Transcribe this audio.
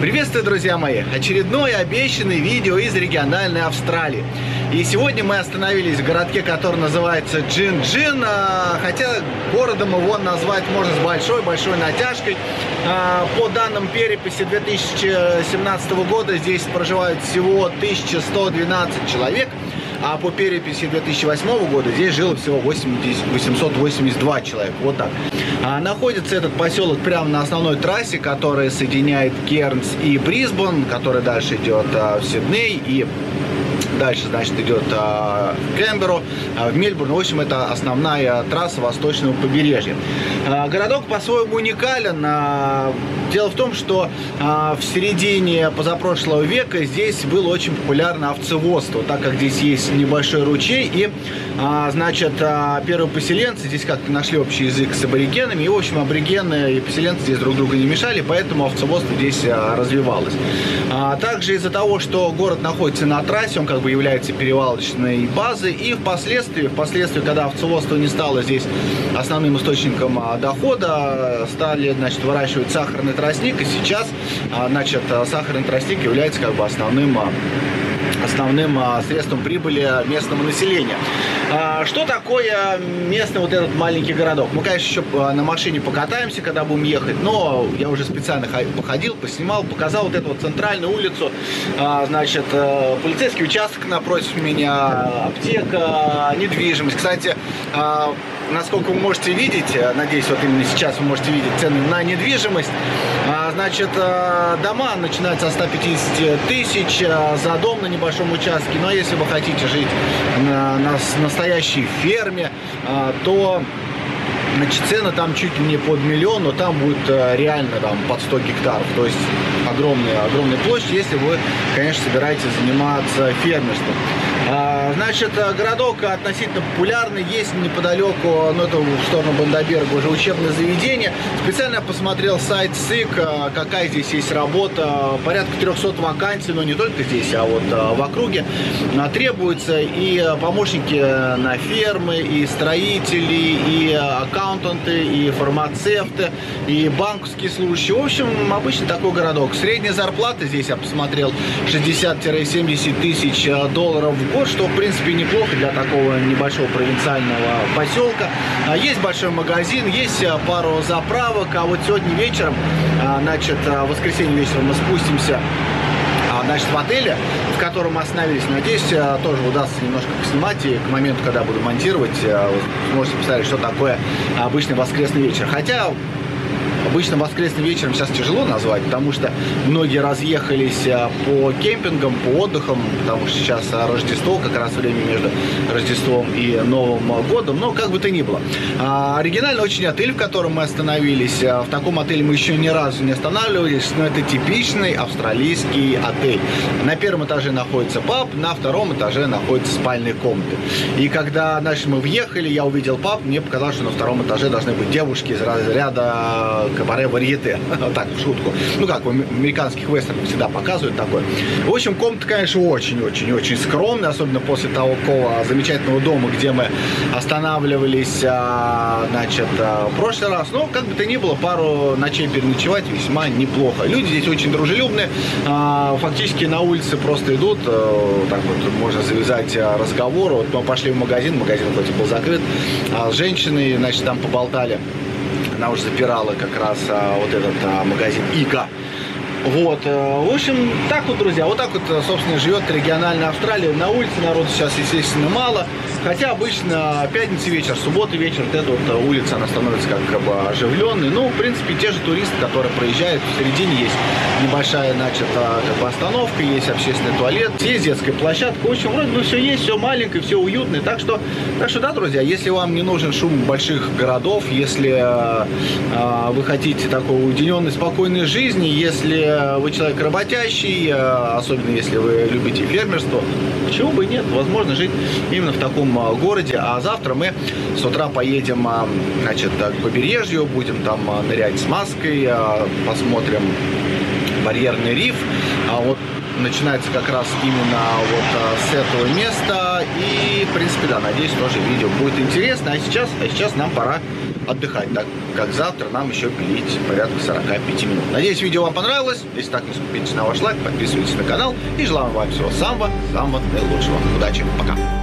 Приветствую, друзья мои! Очередное обещанное видео из региональной Австралии. И сегодня мы остановились в городке, который называется Джин-Джин. Хотя городом его назвать можно с большой натяжкой. По данным переписи 2017 года здесь проживают всего 1112 человек. А по переписи 2008 года здесь жило всего 882 человека. Вот так. Находится этот поселок прямо на основной трассе, которая соединяет Кернс и Брисбен, которая дальше идет в Сидней и дальше, значит, идет в Кэмберу, в Мельбурн. В общем, это основная трасса восточного побережья. Городок по-своему уникален. Дело в том, что в середине позапрошлого века здесь было очень популярно овцеводство, так как здесь есть небольшой ручей, и, значит, первые поселенцы здесь как-то нашли общий язык с аборигенами, и, в общем, аборигены и поселенцы здесь друг другу не мешали, поэтому овцеводство здесь развивалось. Также из-за того, что город находится на трассе, он как бы является перевалочной базой, и впоследствии, когда овцеводство не стало здесь основным источником дохода, стали, значит, выращивать сахарный тростник, и сейчас, значит, сахарный тростник является как бы основным средством прибыли местного населения. Что такое местный вот этот маленький городок? Мы, конечно, еще на машине покатаемся, когда будем ехать, но я уже специально походил, поснимал, показал вот эту вот центральную улицу. Значит, полицейский участок напротив меня, аптека, недвижимость. Кстати, насколько вы можете видеть, надеюсь, вот именно сейчас вы можете видеть цены на недвижимость. Значит, дома начинаются от 150 тысяч за дом на небольшом участке. Но если вы хотите жить на настоящей ферме, то, значит, цены там чуть ли не под миллион, но там будет реально там под 100 гектаров. То есть огромная площадь, если вы, конечно, собираетесь заниматься фермерством. Значит, городок относительно популярный, есть неподалеку, ну это в сторону Бандаберга, уже учебное заведение. Специально я посмотрел сайт СИК, какая здесь есть работа, порядка 300 вакансий, но не только здесь, а вот в округе. Требуются и помощники на фермы, и строители, и аккаунтанты, и фармацевты, и банковские служащие. В общем, обычный такой городок. Средняя зарплата здесь, я посмотрел, 60-70 тысяч долларов в год, что в принципе неплохо для такого небольшого провинциального поселка. Есть большой магазин, есть пару заправок, а вот сегодня вечером, значит, в воскресенье вечером мы спустимся, значит, в отеле, в котором мы остановились. Надеюсь, тоже удастся немножко поснимать, и к моменту, когда буду монтировать, сможете представить, что такое обычный воскресный вечер. Хотя обычно воскресным вечером сейчас тяжело назвать, потому что многие разъехались по кемпингам, по отдыхам, потому что сейчас Рождество, как раз время между Рождеством и Новым годом, но как бы то ни было. Оригинальный очень отель, в котором мы остановились. В таком отеле мы еще ни разу не останавливались, но это типичный австралийский отель. На первом этаже находится паб, на втором этаже находятся спальные комнаты. И когда, значит, мы въехали, я увидел паб, мне показалось, что на втором этаже должны быть девушки из разряда кабаре-варьете, так, в шутку. Ну, как в американских вестернах всегда показывают такое. В общем, комната, конечно, очень скромная, особенно после такого замечательного дома, где мы останавливались, значит, в прошлый раз. Но, как бы то ни было, пару ночей переночевать весьма неплохо. Люди здесь очень дружелюбные, фактически на улице просто идут, так вот, можно завязать разговор. Вот мы пошли в магазин хоть и был закрыт, с женщиной, значит, там поболтали. Она уже запирала как раз вот этот магазин Ига. Вот, в общем, так вот, друзья, вот так вот, собственно, живет региональная Австралия. На улице народу сейчас, естественно, мало. Хотя обычно пятница вечер, суббота вечер, вот эта вот улица, она становится как бы оживленной. Ну, в принципе, те же туристы, которые проезжают, в середине есть небольшая, значит, как бы остановка, есть общественный туалет, есть детская площадка. В общем, вроде бы все есть, все маленькое, все уютное. Так что, да, друзья, если вам не нужен шум больших городов, если вы хотите такой уединенной, спокойной жизни, если вы человек работящий, особенно если вы любите фермерство, почему бы и нет, возможно жить именно в таком городе. А завтра мы с утра поедем, значит, к побережью, будем там нырять с маской, посмотрим барьерный риф. Вот начинается как раз именно вот с этого места. И, в принципе, да, надеюсь, тоже видео будет интересно. А сейчас нам пора отдыхать, так как завтра нам еще пилить порядка 45 минут. Надеюсь, видео вам понравилось. Если так, не скупитесь на ваш лайк, подписывайтесь на канал и желаю вам всего самого наилучшего. Удачи, пока!